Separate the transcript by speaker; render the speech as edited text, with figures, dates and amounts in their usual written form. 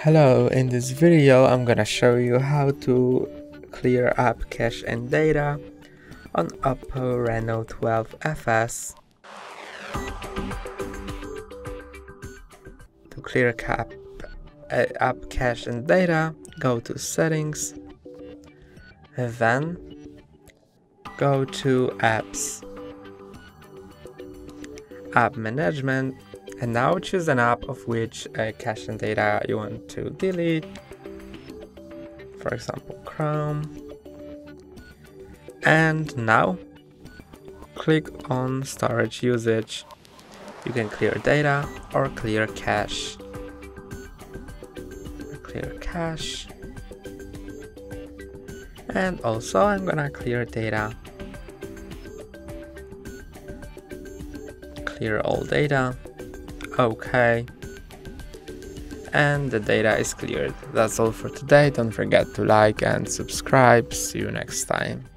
Speaker 1: Hello, in this video I'm gonna show you how to clear app cache and data on OPPO Reno 12 FS. To clear app cache and data, go to Settings, then go to Apps, App Management, and now choose an app of which cache and data you want to delete, for example Chrome, and now click on Storage Usage. You can clear data or clear cache. Clear cache, and also I'm gonna clear data. Clear all data. Okay, and the data is cleared. That's all for today. Don't forget to like and subscribe. See you next time.